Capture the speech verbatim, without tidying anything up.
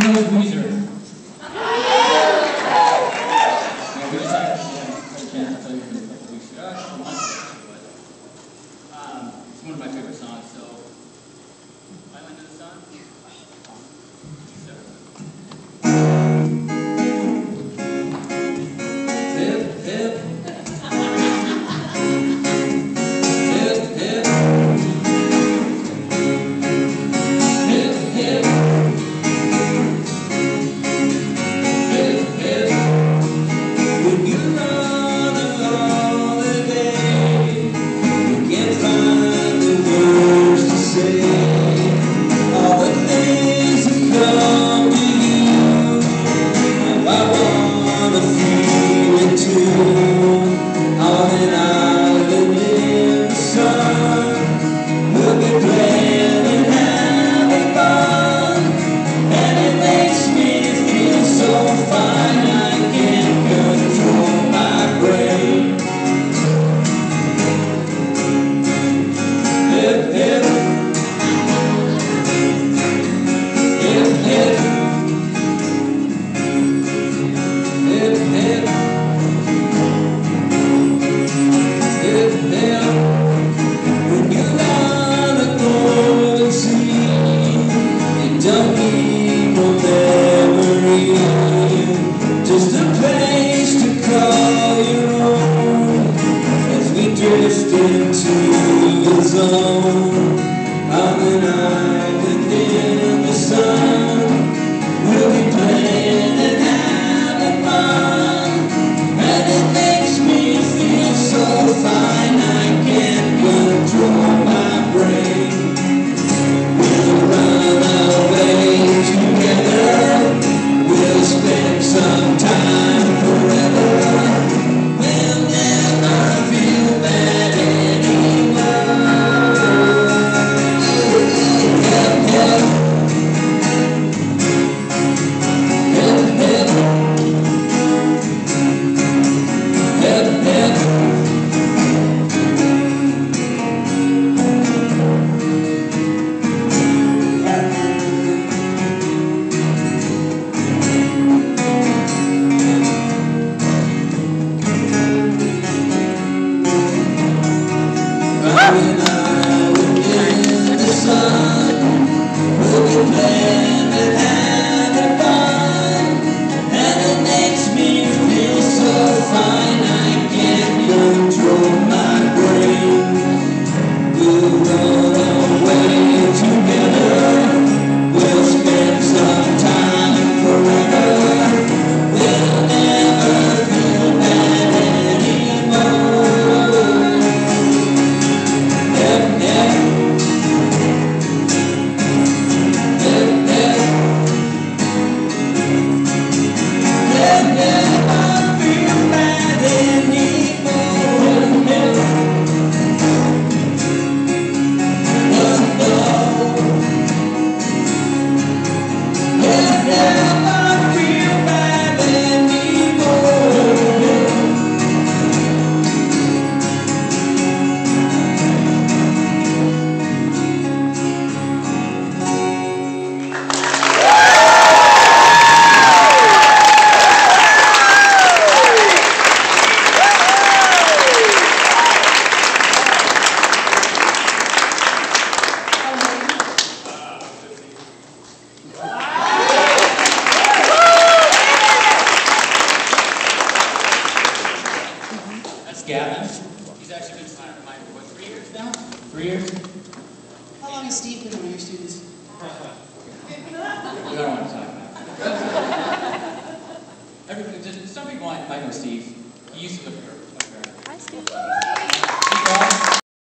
knows Weezer? Yeah, we just had a chance to tell you for a couple weeks ago, a couple months ago, but um, it's one of my favorite songs, so I went to the song. Hip, hip. Gavin. He's actually been my, my what, three years now? Three years? How long has Steve been one of your students? We don't want to talk about it. Everybody, just, some people might, might know Steve. He used to live here. Hi, Steve.